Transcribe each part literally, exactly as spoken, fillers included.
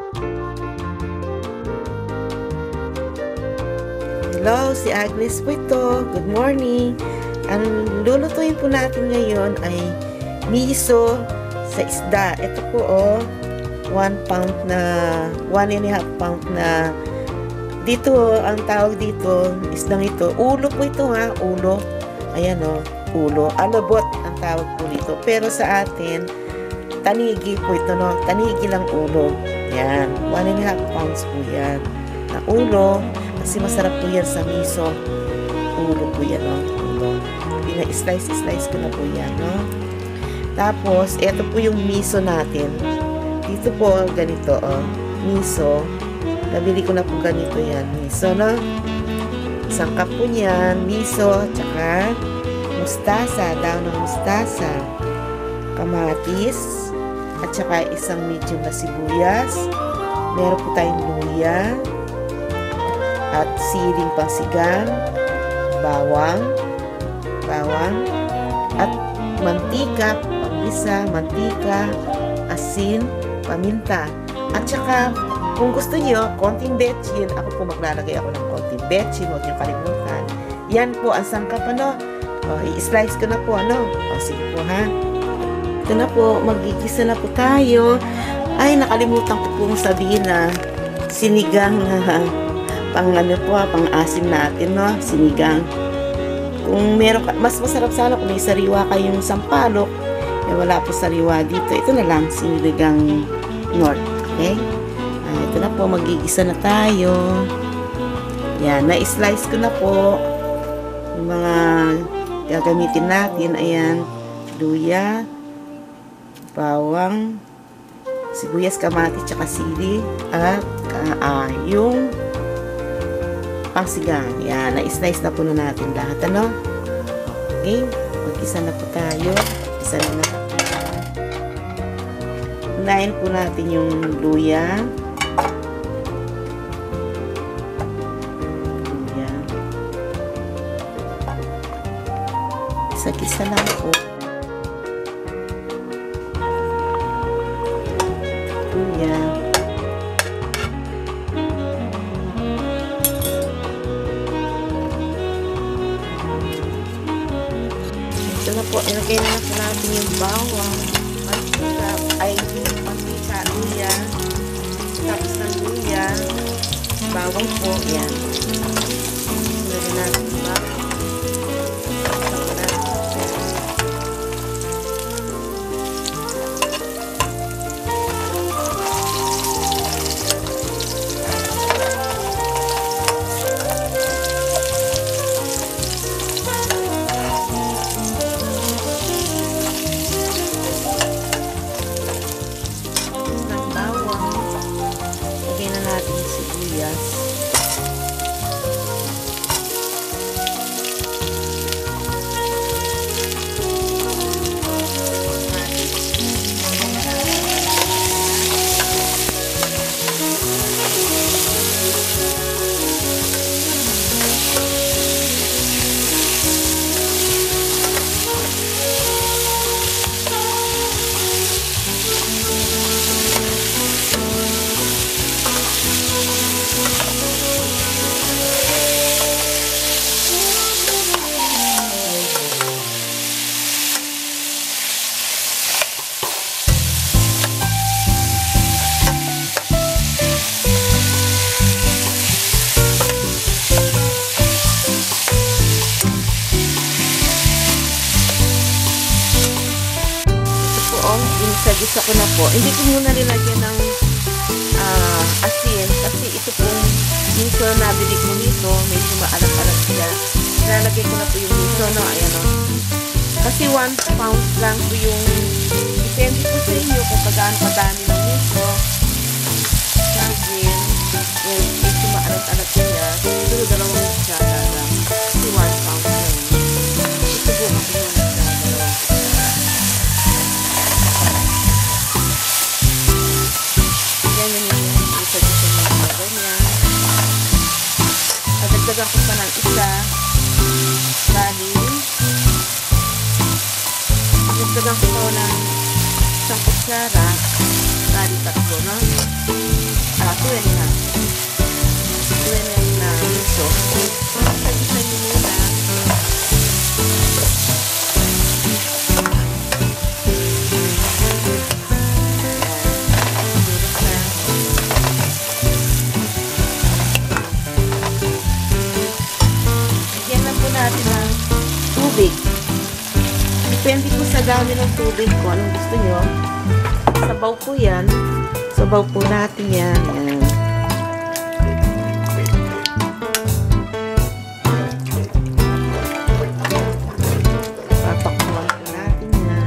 Hello, si Agnes po ito. Good morning. Ang lulutuin po natin ngayon ay miso sa isda. Ito po oh, one pound na, one and a half pound na, dito, ang tawag dito, isdang ito, ulo po ito ha, ulo. Ayan oh, ulo. Alabot ang tawag po dito. Pero sa atin, tanigi po ito no, tanigi lang ulo. Yan, one and a half pounds po yan na ulo. Kasi masarap po yan sa miso. Ulo po yan, no? Ulo. Pina-slice-slice ko na po yan, no? Tapos, ito po yung miso natin. Dito po, ganito, oh. Miso. Nabili ko na po ganito yan. Miso, no? Isang cup po yan. Miso, tsaka mustasa. Daon ng mustasa. Kamatis. At tsaka isang medium na sibuyas. Meron po tayong luya. At siling pangsigang, bawang, bawang, at mantika, panggisa, mantika, asin, paminta. At saka, kung gusto niyo, konting betchin, ako po maglalagay ako ng konting betchin, huwag niyo kalimutan. Yan po ang sangkap, ano? O, i-slice ko na po, ano? O, sige po, ha? Ito na po, magigisa na po tayo. Ay, nakalimutan ko pong sabihin na sinigang na pang ano po, pang asim natin, no? Sinigang. Kung meron ka, mas masarap sana kung may sariwa kayong sampalok. Eh, wala po sariwa dito. Ito na lang, sinigang north. Okay? Ah, ito na po, magigisa na tayo. Yan, na-slice ko na po yung mga gagamitin natin. Ayan, luya, bawang, sibuyas, kamatis, tsaka sili, at uh, yung pangsigang. Yan, na-slice na po na natin lahat, ano? Okay, mag-isa na po tayo. Isa na na. Unahin po natin yung luya. Luya. Isa-isa lang po. Luya. Ito na po, ilagay na po natin yung bawang, mantika, ay mantika, luya, tapos ng luya, bawang po, yan. Ilagay natin yung bawang. Gisa ko na po. Hindi ko muna nilagyan ng uh, asin kasi ito pong miso na bili ko nito, medyo maalat-alat siya. Nilalagay ko na po yung miso, no? Ayan, no? Kasi one pound lang po yung, depende po sa inyo kung pagkaan padami ng miso. Sabi, well, medyo maalat-alat siya. Siguro dalawang kutsara lang. Kasi one pound lang. Ito po ako yung dalawang kutsara. Dagdagan ko pa ng isa. Bali. Dagdagan ko pa ng isang kutsara. Bali tatlo, no? dami ng tubig ko. Anong gusto nyo? Sabaw po yan. Sabaw po natin yan. Yan. Papakuluan po natin yan.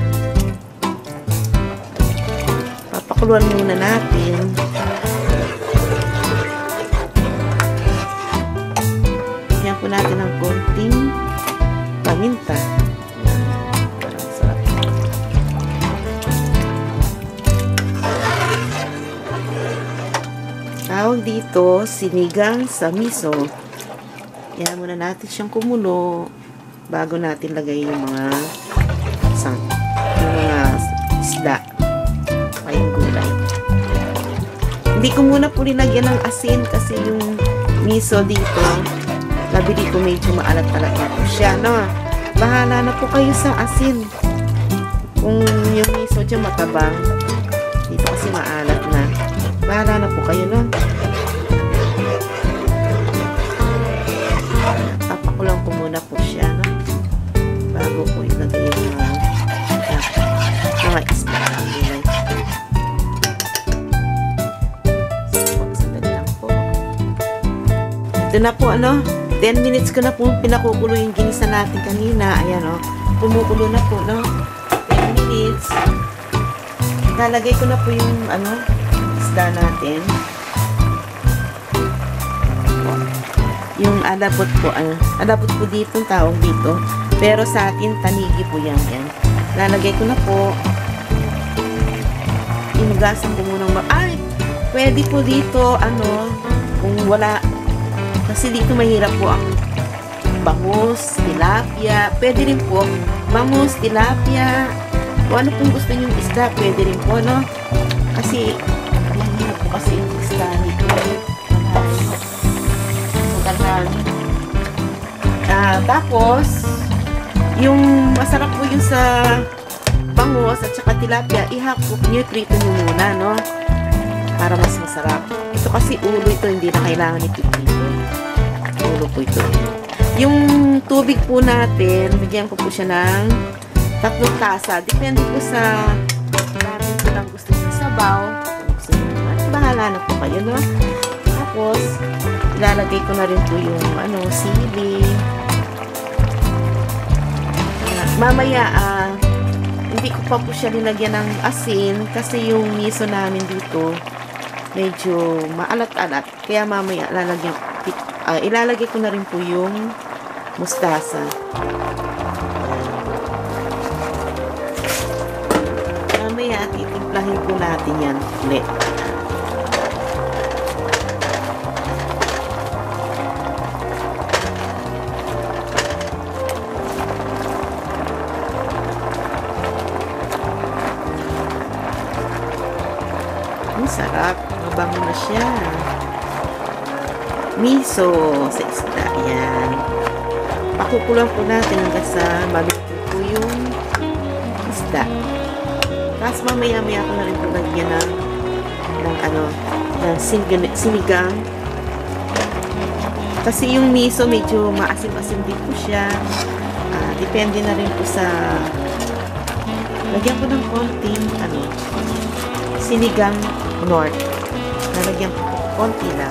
Papakuluan muna natin. Bigyan po natin ng konting paminta. Tawag dito, sinigang sa miso. Yan muna natin siyang kumulo bago natin lagay yung mga sang, yung mga isda o yung gulay. Hindi ko muna po linagyan ng asin kasi yung miso dito, nabili ko medyo maalat-alat na po siya, no? Bahala na po kayo sa asin. Kung yung miso dyan matabang, dito kasi maalat na. Bahala na po kayo, no? Papakulang ko muna po siya, no? Bago po ilagay yung mga mga isda. Sandali lang po. Ito na po, ano? ten minutes ko na po pinakukulo yung ginisa natin kanina. Ayan, oh. Kumukulo na po, no? ten minutes. Lalagay ko na po yung, ano, isda natin. Yung alabot po, ano, alabot po dito, tawag dito. Pero sa atin, tanigi po yan. Yan. Lalagay ko na po. Inugasan ko muna. Ay! Pwede po dito, ano, kung wala, kasi dito mahirap po ang bangus, tilapia. Pwede rin po, bangus, tilapia. Kung ano pong gusto nyo yung isda, pwede rin po, no? Kasi, mahirap po kasi yung isda nito. Ah, tapos, yung masarap po yung sa bangus at saka tilapia, ihakot nyo, prito nyo muna, no? Para mas masarap. Ito kasi ulo ito, hindi na kailangan ipipito. Ulo po ito. Yung tubig po natin, bigyan ko po siya ng tatlong tasa. Depende po sa natin kung lang gusto nyo sabaw. Gusto nyo, bahala na po kayo, no? Tapos, ilalagay ko na rin po yung ano, sili. Uh, mamaya, ah, hindi ko pa po siya linagyan ng asin kasi yung miso namin dito medyo maalat-alat. Kaya mamaya, lalagyan, uh, ilalagay ko na rin po yung mustasa. Mamaya, titimplahin po natin yan ulit. Ang sarap. Mabango na siya. Miso sa isda. Yan. Pakukulang po natin hanggang sa maluto po yung isda. Tapos mamaya-maya ko na rin po lagyan ng, ng ano, ng sinigang. Kasi yung miso medyo maasim-asim din po siya. Uh, depende na rin po sa lagyan ko ng konting ano, sinigang north. Nalagyan ko po konti lang.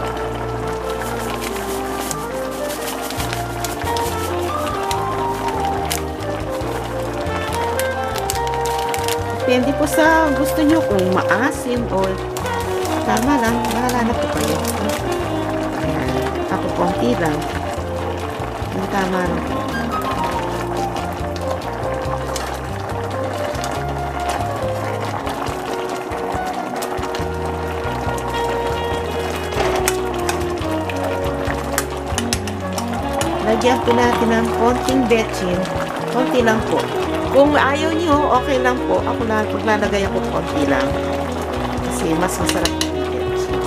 Depende po sa gusto nyo kung maasim o tama lang. Bahala na po kayo. Ayan. Ako konti lang. Yung tama lang po. Lagyan po natin ng konting betchin. Konti lang po. Kung ayaw niyo, okay lang po. Ako lang, paglalagay ako konti lang. Kasi mas masarap yung betchin.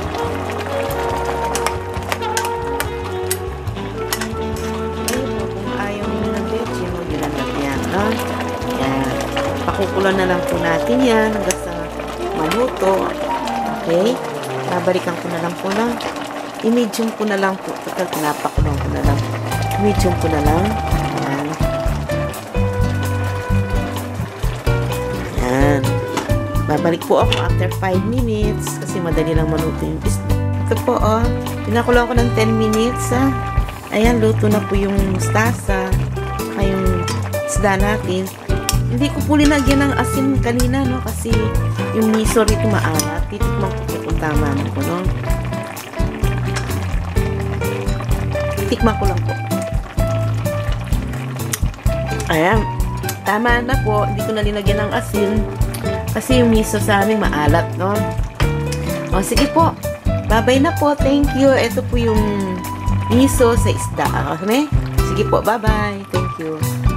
Ayun po, kung ayaw niyo ng betchin, huwag nyo lang lagyan. No? Yan. Pakukulan na lang po natin yan hanggang sa maluto. Okay? Nabalikan ko na lang po na. I-medium ko na lang po. Total, pinapakulang ko na lang. Medium ko na lang. Ayan. babalik po ako after five minutes kasi madali lang maluto yung isda. Ito po, oh. Pinakulo ko ng ten minutes, ha. Ayan, luto na po yung mustasa. Saka yung isda natin. Hindi ko po linagyan ng asin kanina, no? Kasi yung miso rito maalat. Titikman ko po kung tama ko, no? Tikman ko lang po. Ayan. Tama na po. Hindi ko na linagyan ng asin. Kasi yung miso sa amin maalat, no? O, sige po. Bye-bye na po. Thank you. Ito po yung miso sa isda. Okay? Sige po. Bye-bye. Thank you.